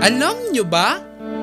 Alam nyo ba?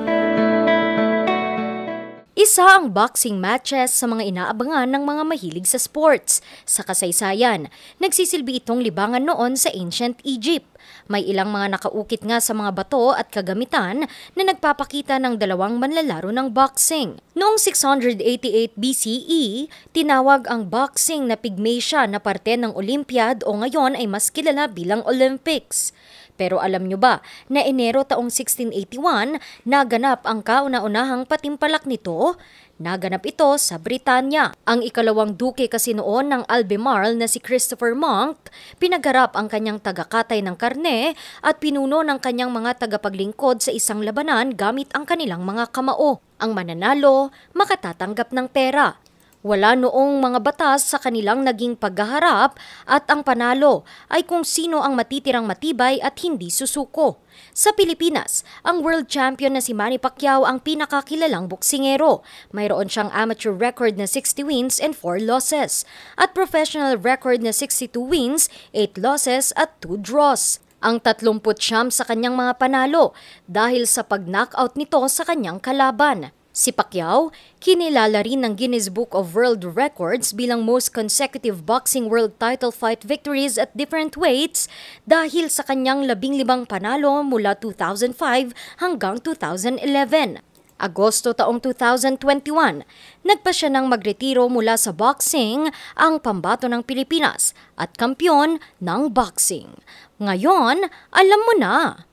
Isa ang boxing matches sa mga inaabangan ng mga mahilig sa sports. Sa kasaysayan, nagsisilbi itong libangan noon sa ancient Egypt. May ilang mga nakaukit nga sa mga bato at kagamitan na nagpapakita ng dalawang manlalaro ng boxing. Noong 688 BCE, tinawag ang boxing na Pygmatia na parte ng Olympiad o ngayon ay mas kilala bilang Olympics. Pero alam nyo ba na Enero taong 1681, naganap ang kauna-unahang patimpalak nito? Naganap ito sa Britanya. Ang ikalawang duke kasi noon ng Albemarle na si Christopher Monk, pinagharap ang kanyang tagakatay ng karne at pinuno ng kanyang mga tagapaglingkod sa isang labanan gamit ang kanilang mga kamao. Ang mananalo, makatatanggap ng pera. Wala noong mga batas sa kanilang naging paghaharap at ang panalo ay kung sino ang matitirang matibay at hindi susuko. Sa Pilipinas, ang world champion na si Manny Pacquiao ang pinakakilalang boksingero. Mayroon siyang amateur record na 60 wins and 4 losses at professional record na 62 wins, 8 losses at 2 draws. Ang 30 sa kanyang mga panalo dahil sa pag-knockout nito sa kanyang kalaban. Si Pacquiao, kinilala rin ng Guinness Book of World Records bilang most consecutive boxing world title fight victories at different weights dahil sa kanyang 15 panalo mula 2005 hanggang 2011. Agosto taong 2021, nagpa siya ng magretiro mula sa boxing, ang pambato ng Pilipinas at kampyon ng boxing. Ngayon, alam mo na!